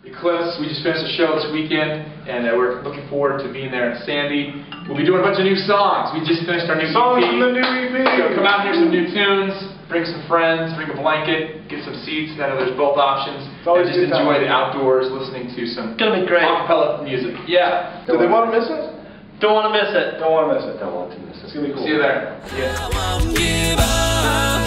Eclipse. We just finished the show this weekend, and we're looking forward to being there in Sandy. We'll be doing a bunch of new songs. We just finished our new songs EP. from the new EP. So come out and hear some new tunes, bring some friends, bring a blanket, get some seats. I know there's both options. And just enjoy the outdoors, listening to some gonna be great acappella music. Yeah. Do they want to miss it? Don't want to miss it. Don't want to miss it. Don't want to miss it. It's gonna be cool. See you there. Yeah.